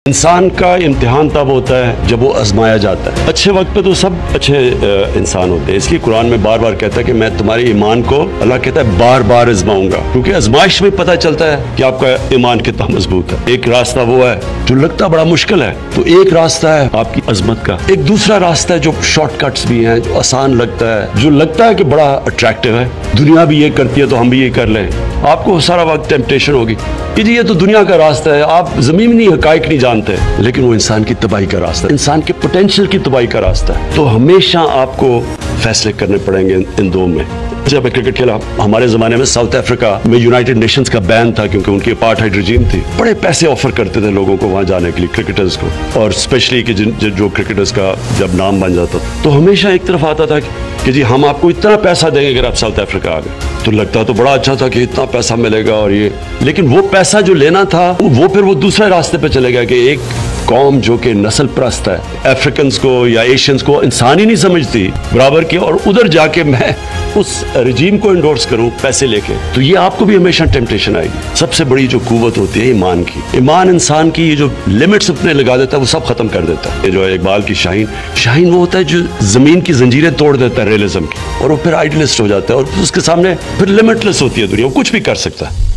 इंसान का इम्तिहान तब होता है जब वो आजमाया जाता है। अच्छे वक्त पे तो सब अच्छे इंसान होते हैं, इसलिए कुरान में बार बार कहता है कि मैं तुम्हारे ईमान को, अल्लाह कहता है, बार बार आजमाऊंगा, क्योंकि आजमाइश में पता चलता है कि आपका ईमान कितना मजबूत है। एक रास्ता वो है जो लगता बड़ा मुश्किल है, तो एक रास्ता है आपकी अजमत का। एक दूसरा रास्ता है जो शॉर्टकट्स भी हैं, जो आसान लगता है, जो लगता है कि बड़ा अट्रैक्टिव है, दुनिया भी ये करती है तो हम भी ये कर लें। आपको सारा वक्त टेम्पटेशन होगी कि जी ये तो दुनिया का रास्ता है, आप ज़मीनी हकाइक नहीं जानते, लेकिन वो इंसान की तबाही का रास्ता है, इंसान के पोटेंशियल की तबाही का रास्ता है। तो हमेशा आपको फैसले करने पड़ेंगे इन दो में। जब मैं क्रिकेट खेला, हमारे ज़माने में साउथ अफ्रीका में यूनाइटेड नेशंस का बैन था, क्योंकि उनकी अपार्थाइड रजीम थी। बड़े पैसे ऑफर करते थे लोगों को वहाँ जाने के लिए, क्रिकेटर्स को, और स्पेशली कि जो क्रिकेटर्स का जब नाम बन जाता तो हमेशा एक तरफ आता था कि जी हम आपको इतना पैसा देंगे अगर आप साउथ अफ्रीका आ गए। तो लगता तो बड़ा अच्छा था कि इतना पैसा मिलेगा और ये, लेकिन वो पैसा जो लेना था वो फिर वो दूसरे रास्ते पे चले गया कि एक कौम जो कि नस्ल प्रस्त है, अफ्रीकन्स को या एशियंस को इंसान ही नहीं समझती बराबर की, और उधर जाके मैं उस रजीम को इंडोर्स करूं पैसे लेके, तो ये आपको भी हमेशा टेम्पटेशन आएगी। सबसे बड़ी जो कुव्वत होती है ईमान की, ईमान इंसान की ये जो लिमिट्स अपने लगा देता है वो सब खत्म कर देता है। ये जो है इकबाल की शाहीन वो होता है जो जमीन की जंजीरें तोड़ देता है रियलिज्म की, और वो फिर आइडियलिस्ट हो जाता है, और उसके सामने फिर लिमिटलेस होती है दुनिया, वो कुछ भी कर सकता है।